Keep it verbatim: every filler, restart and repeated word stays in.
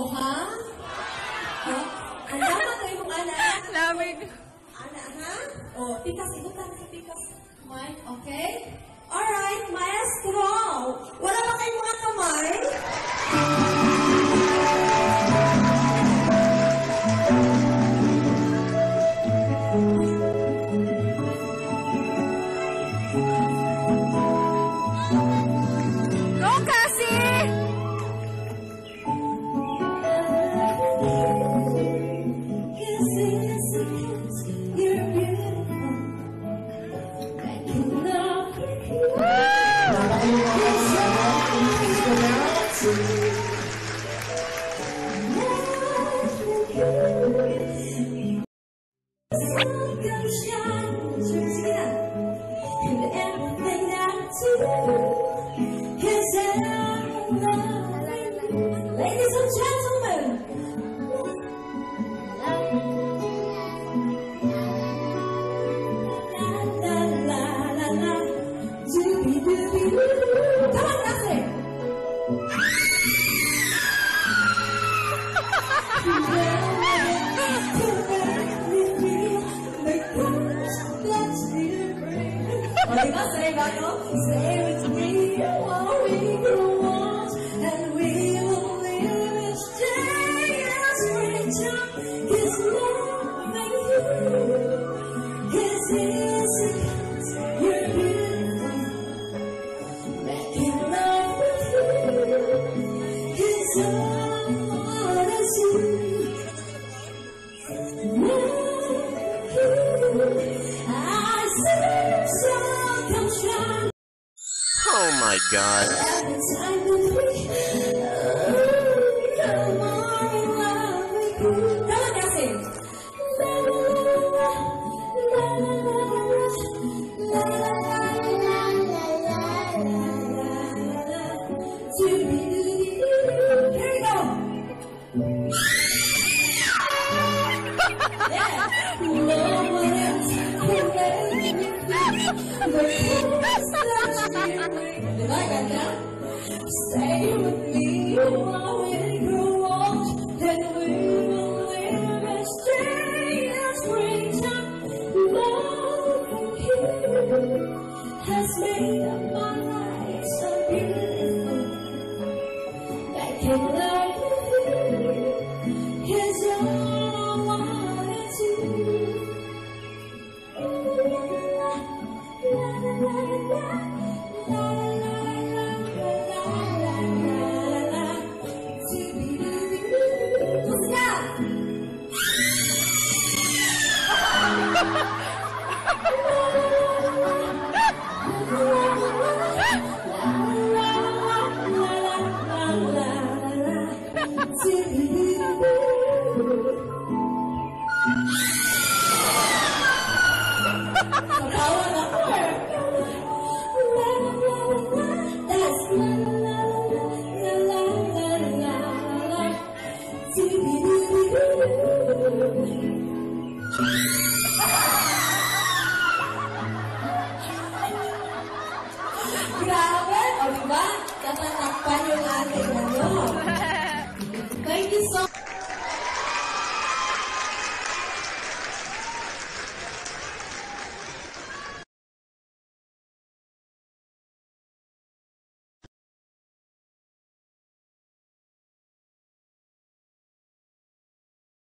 Oh, ha? Ha? Ang dapat kayo mong anak. Lamig. Anak, ha? Oh, pikas. Ikot lang sa pikas. Mike, okay? Alright, maestro. Wala ba kayong mga kamay? Go, Cassie! Ladies and gentlemen, la la la la, doobie doobie doo. Come on, that's it. Oh, diba? Say ba, no? Stay with me while we grow old, and we will live each day as springtime. His loving you, His innocence, you're beautiful. Making love with you, His all is you. Oh my God. Every time that we come on in love with you. Come on, Cassie. La la la la la la la la la la. Doobie doobie doo. Here we go. Yeah. No one else can make me feel the stay with me while we grow old, then we will live and stay as springtime. Loving you has made up my life so beautiful. Making love with you is all I wanted to. La la la la la la. Thank you.